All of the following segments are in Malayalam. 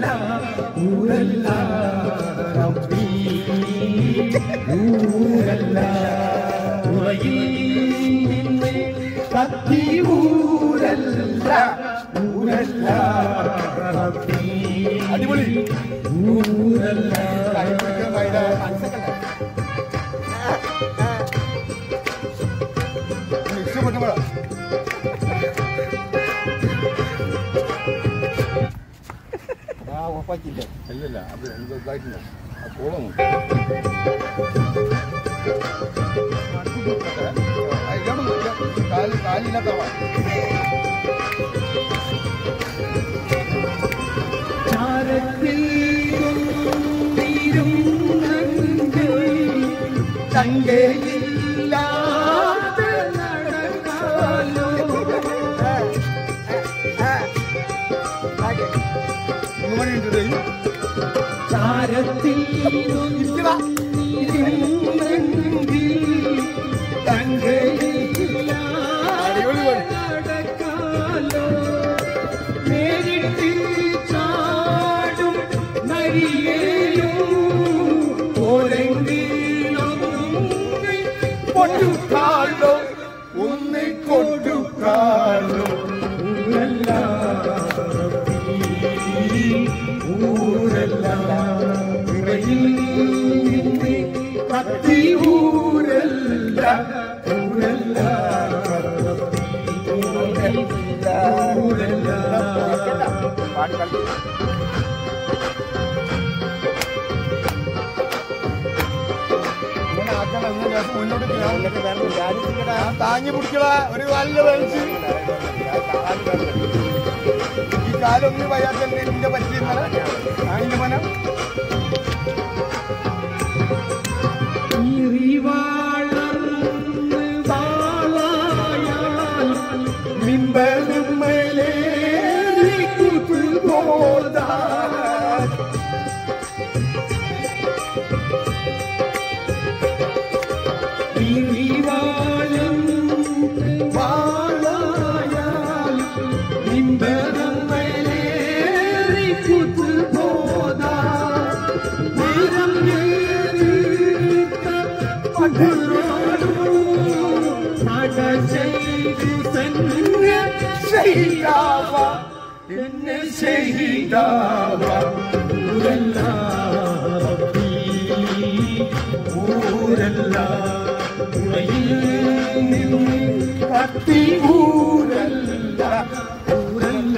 ഊരല്ല റബ്ബി ഊരല്ല ഉറയിൽ നിന്ന് കത്തി ഊരല്ല ഊരല്ല റബ്ബി അടിപൊളി ഊരല്ല ഉറപ്പാക്കിയില്ല അല്ലല്ല അത് ഇതായിട്ടില്ല ആ കോളം കാലില്ലാത്ത തങ്കയില്ലാതെ നടക്കാലോ ചാരത്തിൽ നടക്കാലോ നേരിട്ട് ചാടും നരിയേയും കൊട്ടുകാലോ ഒന്ന് കൊട്ടുകാലോ ഊരല്ല കത്തി ഊരല്ല ഊരല്ല ഊരല്ല താങ്ങി പിടിക്കട ഒരു നല്ല വലിച്ച് ഈ കാലൊന്നും വയ്യാത്തന്നെ എന്റെ പറ്റിയിരുന്നല്ല അതിന്റെ മനം ശഹീദാവാ എന്നെ ശഹീദാവാ ഊരല്ല റബ്ബി ഊരല്ല ഉറയിൽ നിന്ന് കത്തി ഊരല്ല ഊരല്ല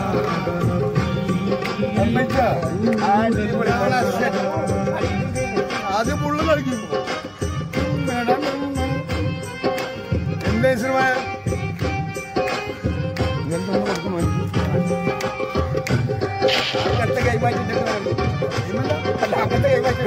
ആദ്യം പുള്ളു കളിക്കും എന്താ സിനിമ അങ്ങനത്തെ കൈമാറ്റിട്ട് അല്ല അങ്ങനത്തെ കൈമാറ്റി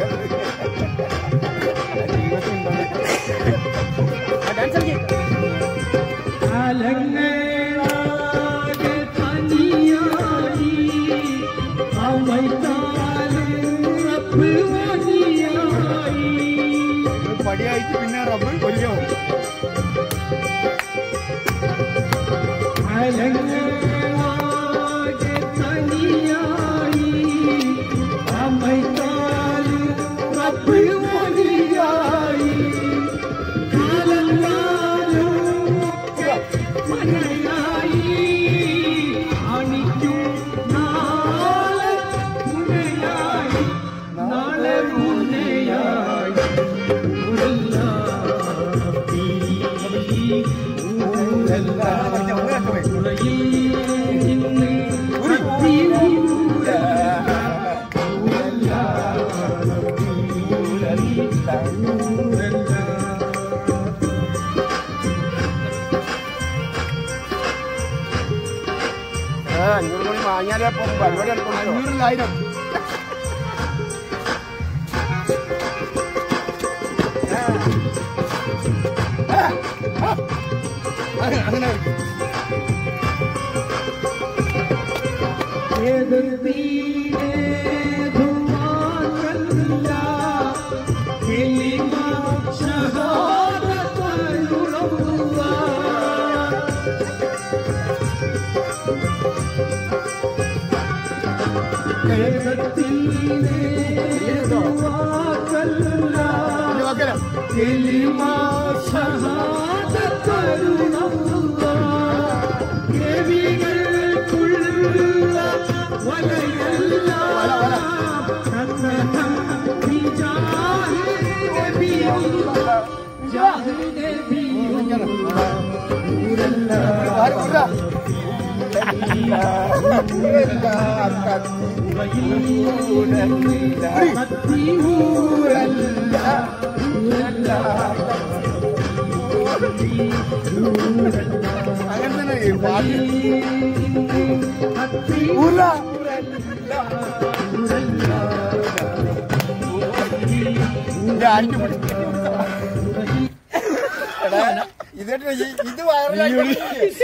പടിയായിട്ട് പിന്നെ റബ്ബ് കൊല്ലോ അഞ്ഞൂറ് മണി വാങ്ങിയാലേ പരിപാടി എടുക്കണം 500,000 അങ്ങനെ ഇത് വയറിലാക്കി